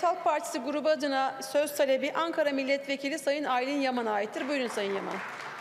Halk Partisi grubu adına söz talebi Ankara Milletvekili Sayın Aylin Yaman'a aittir. Buyurun Sayın Yaman.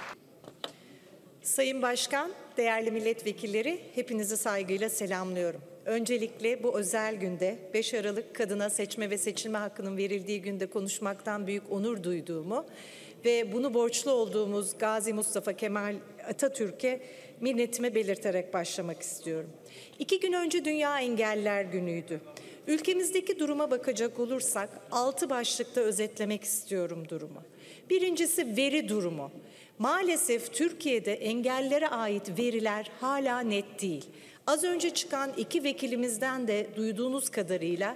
Sayın Başkan, değerli milletvekilleri, hepinizi saygıyla selamlıyorum. Öncelikle bu özel günde 5 Aralık kadına seçme ve seçilme hakkının verildiği günde konuşmaktan büyük onur duyduğumu ve bunu borçlu olduğumuz Gazi Mustafa Kemal Atatürk'e minnetimi belirterek başlamak istiyorum. 2 gün önce Dünya Engelliler Günü'ydü. Ülkemizdeki duruma bakacak olursak 6 başlıkta özetlemek istiyorum durumu. Birincisi veri durumu. Maalesef Türkiye'de engellilere ait veriler hala net değil. Az önce çıkan 2 vekilimizden de duyduğunuz kadarıyla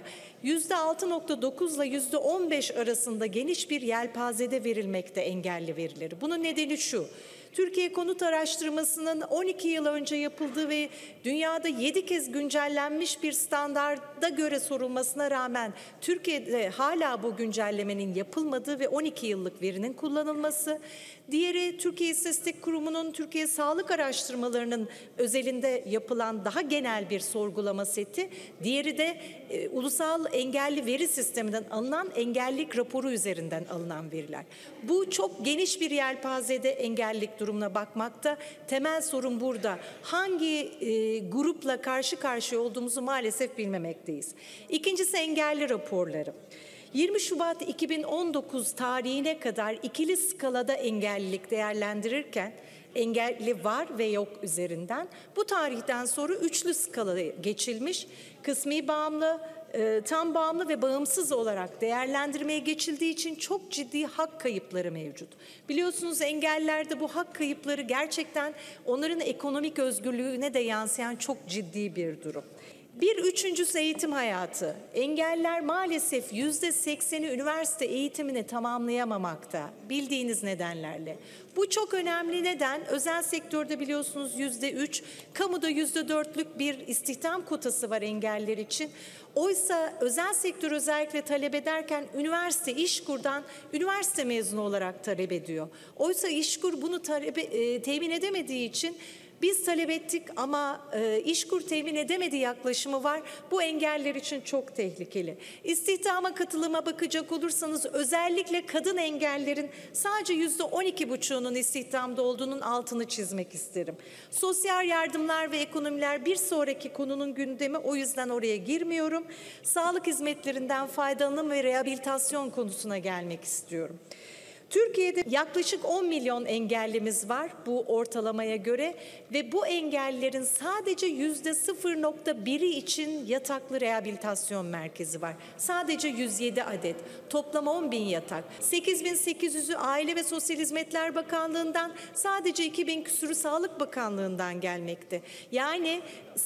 %6.9 ile %15 arasında geniş bir yelpazede verilmekte engelli verileri. Bunun nedeni şu: Türkiye Konut Araştırması'nın 12 yıl önce yapıldığı ve dünyada 7 kez güncellenmiş bir standarda göre sorulmasına rağmen Türkiye'de hala bu güncellemenin yapılmadığı ve 12 yıllık verinin kullanılması. Diğeri Türkiye İstatistik Kurumu'nun Türkiye Sağlık Araştırmaları'nın özelinde yapılan daha genel bir sorgulama seti. Diğeri de Ulusal Engelli Veri Sisteminden alınan engellilik raporu üzerinden alınan veriler. Bu çok geniş bir yelpazede engellilik durumuna bakmakta. Temel sorun burada. Hangi grupla karşı karşıya olduğumuzu maalesef bilmemekteyiz. İkincisi engelli raporları. 20 Şubat 2019 tarihine kadar ikili skalada engellilik değerlendirirken engelli var ve yok üzerinden bu tarihten sonra üçlü skalaya geçilmiş, kısmi bağımlı, tam bağımlı ve bağımsız olarak değerlendirmeye geçildiği için çok ciddi hak kayıpları mevcut. Biliyorsunuz engellilerde bu hak kayıpları gerçekten onların ekonomik özgürlüğüne de yansıyan çok ciddi bir durum. Üçüncüsü eğitim hayatı. Engelliler maalesef %80'i üniversite eğitimini tamamlayamamakta bildiğiniz nedenlerle. Bu çok önemli neden. Özel sektörde biliyorsunuz %3, kamuda %4'lük bir istihdam kotası var engelliler için. Oysa özel sektör özellikle talep ederken üniversite, İşkur'dan üniversite mezunu olarak talep ediyor. Oysa İşkur bunu temin edemediği için biz talep ettik ama İşkur temin edemediği yaklaşımı var. Bu engelliler için çok tehlikeli. İstihdama katılıma bakacak olursanız özellikle kadın engellilerin sadece %12,5'unun istihdamda olduğunun altını çizmek isterim. Sosyal yardımlar ve ekonomiler bir sonraki konunun gündemi, o yüzden oraya girmiyorum. Sağlık hizmetlerinden faydalanım ve rehabilitasyon konusuna gelmek istiyorum. Türkiye'de yaklaşık 10 milyon engellimiz var bu ortalamaya göre ve bu engellilerin sadece %0,1'i için yataklı rehabilitasyon merkezi var. Sadece 107 adet, toplam 10.000 yatak. 8.800'ü Aile ve Sosyal Hizmetler Bakanlığı'ndan, sadece 2.000 küsürü Sağlık Bakanlığı'ndan gelmekte. Yani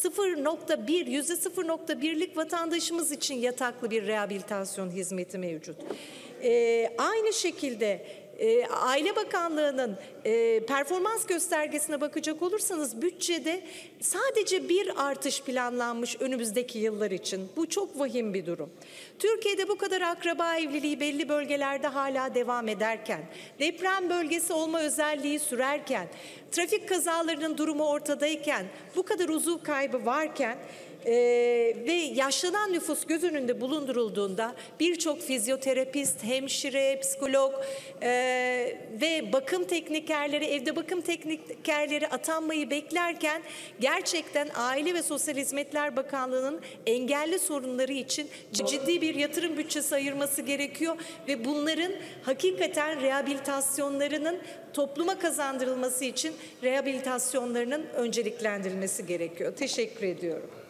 %0,1'lik vatandaşımız için yataklı bir rehabilitasyon hizmeti mevcut. Aynı şekilde Aile Bakanlığı'nın performans göstergesine bakacak olursanız bütçede sadece bir artış planlanmış önümüzdeki yıllar için. Bu çok vahim bir durum. Türkiye'de bu kadar akraba evliliği belli bölgelerde hala devam ederken, deprem bölgesi olma özelliği sürerken, trafik kazalarının durumu ortadayken, bu kadar uzuv kaybı varken ve yaşlanan nüfus göz önünde bulundurulduğunda birçok fizyoterapist, hemşire, psikolog ve bakım teknikerleri, evde bakım teknikerleri atanmayı beklerken gerçekten Aile ve Sosyal Hizmetler Bakanlığı'nın engelli sorunları için ciddi bir yatırım bütçesi ayırması gerekiyor ve bunların hakikaten rehabilitasyonlarının topluma kazandırılması için rehabilitasyonlarının önceliklendirilmesi gerekiyor. Teşekkür ediyorum.